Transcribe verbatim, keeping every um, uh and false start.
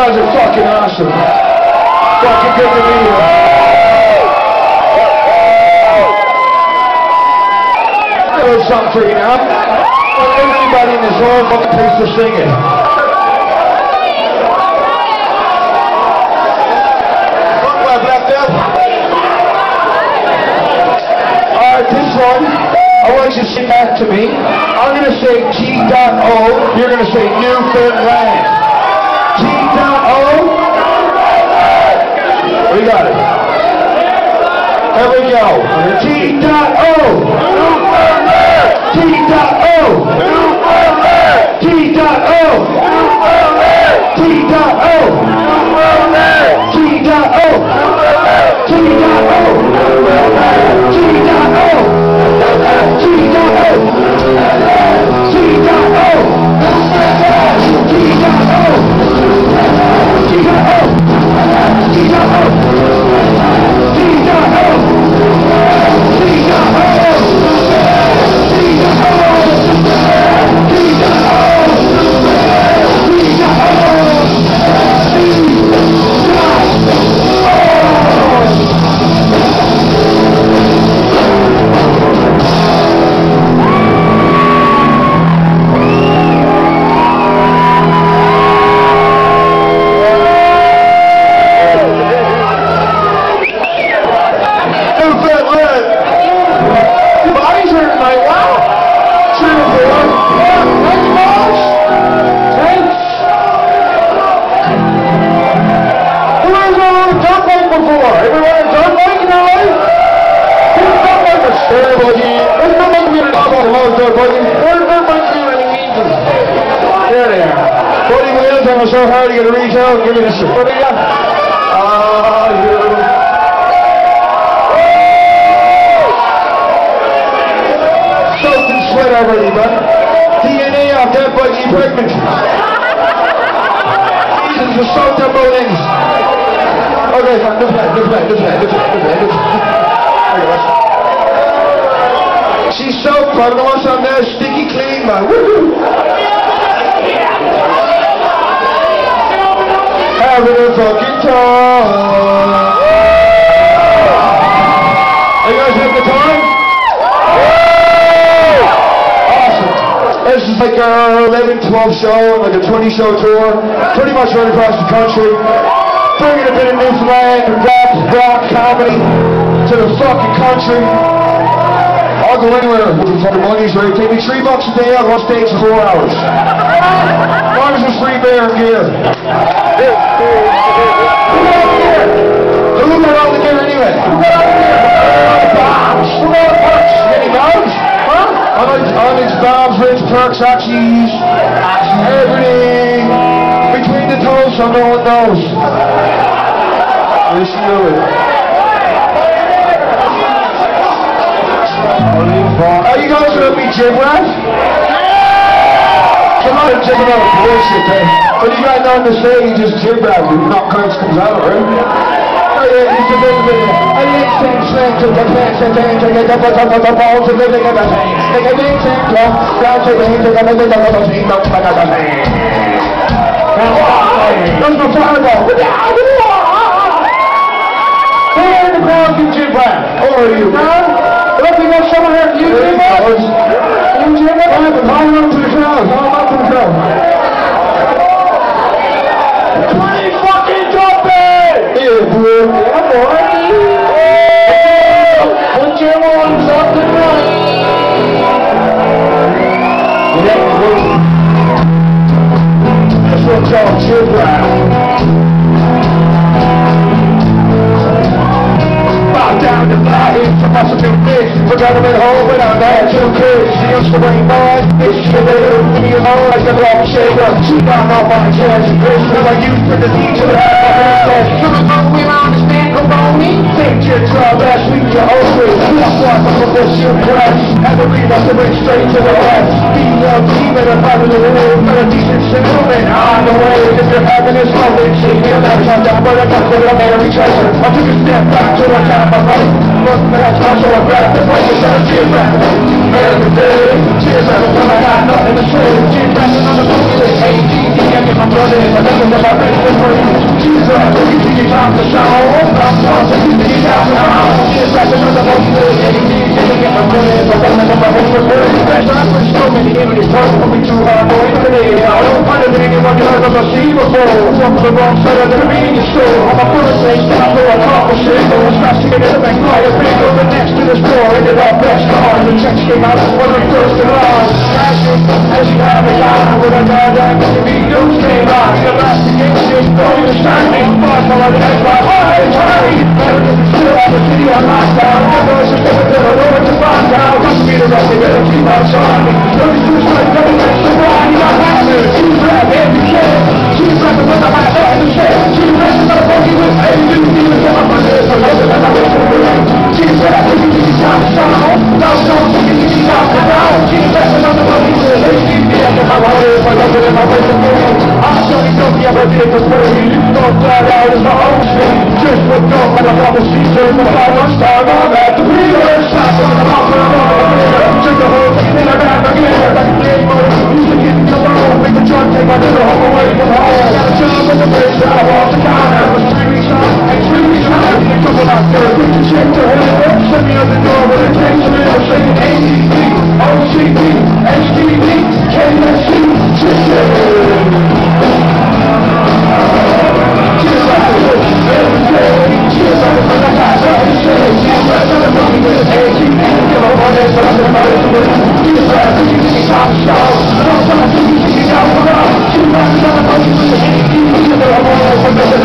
guys are fucking awesome. Fucking good to meet you. I got a little something for you now. Everybody in this whole fucking place to sing it. Alright, this one, I want you to sing back to me. I'm going to say G dot O, you're going to say Newfoundland. G dot O. We got it. There we go. G dot O. G dot O. G dot O. G dot O. G dot O. G dot O. G dot O. I'm so hard to get a reach out and give me this. What do you got? Ah, you. Soaked in sweat already, bud. D N A off that bud, you pregnant. Jesus, you're soaked up both ends. Okay, fine, look at that, look at that, look at that, look at that, look at that. She's soaked, but I don't want something there, sticky clean, man. Woohoo! Having a fucking time. Are you guys having a time? Awesome. This is like a eleven twelve show, like a twenty show tour, pretty much right across the country. Bringing a bit of Newfoundland rap, rock, comedy to the fucking country. I'll go anywhere with the fucking money's right. Take me three bucks a day, I'll go on stage for four hours. As long as it's free beer and gear. Who got all the gear? Who got all the gear anyway? Who got all the gear? All the bombs. Who got all the perks? Any bombs? Huh? On its, on its bombs, rich perks, oxys, everything. Between the toes so no one knows. Listen to it. Are you guys gonna be gym rats? Come on and check it out, bullshit, eh? When you got nothing to say, you just gym rats and knock curves comes out, right? Oh yeah, it's a bit of it. I didn't sing slang to the pants and then take it up on top of the balls and living in the thing. Take a big sing, down to the hands and then take a little thing, not to the thing. There's no fireball. Who in the crowd can gym rat? Or are you, man? Look, we got someone here. You gym rat? You gym rat? Hold on to the crowd. Hold on to the crowd. Twenty fucking Dumphy! Yeah, bro. Yeah, boy. Put your arms up and running. Yeah, boy. This one's called gym rat. Down the fly, it's a possible mix. Forgot him at home when I had two kids. She used to bring boys, bitch, she little me alone like a long shaker. She got off my chest, bitch, was I used for the teacher to have my princess. You don't know we don't understand Coroni. Take your job, last week your whole street. Walk off of this shit crash. Had to read us to bring straight to the west. B L T, better part of the world, for a decent gentleman. On the way, if you're having this moment, she feel that shot down, but I got to the Mary treasure. I took a step back to a time of look, man, I'm so aggressive, the place is a gym rat. Every day, cheers, I don't know I got nothing to say. Gym rat, another movie, they hate Show.